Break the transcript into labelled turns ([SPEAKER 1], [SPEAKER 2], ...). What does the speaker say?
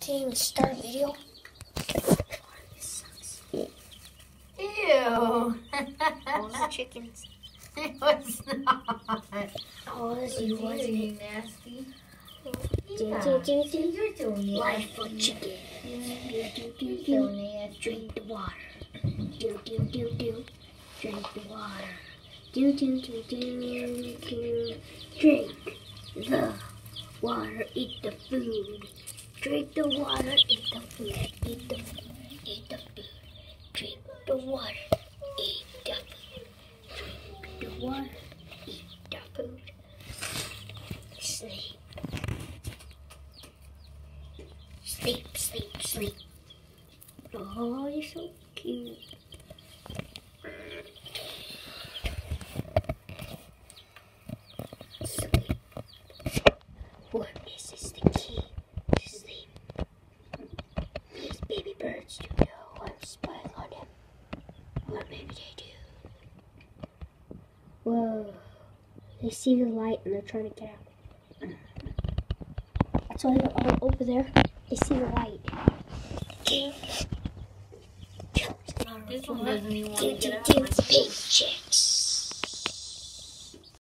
[SPEAKER 1] Team, start video.
[SPEAKER 2] Ew.
[SPEAKER 1] All the chickens.
[SPEAKER 2] It was not.
[SPEAKER 1] Oh, this
[SPEAKER 2] You
[SPEAKER 1] is
[SPEAKER 2] wasn't
[SPEAKER 1] really
[SPEAKER 2] nasty.
[SPEAKER 1] do.
[SPEAKER 2] You're so nasty.
[SPEAKER 1] Life for chicken.
[SPEAKER 2] You're so nasty.
[SPEAKER 1] Drink the water. Do. Drink the water. Do. Drink the water. Eat the food. Drink the water. Eat the food. Eat the food. Eat the food. Drink the water. Eat the food. Drink the water. Eat the food. Sleep. Sleep. Oh, you're so cute. Sleep. What is this the key to sleep? These baby birds do know I'm spying on them. Or maybe they do. Whoa. They see the light and they're trying to get out. That's why they're all over there. They see the light.
[SPEAKER 2] This one doesn't even want to get out.
[SPEAKER 1] Big chicks.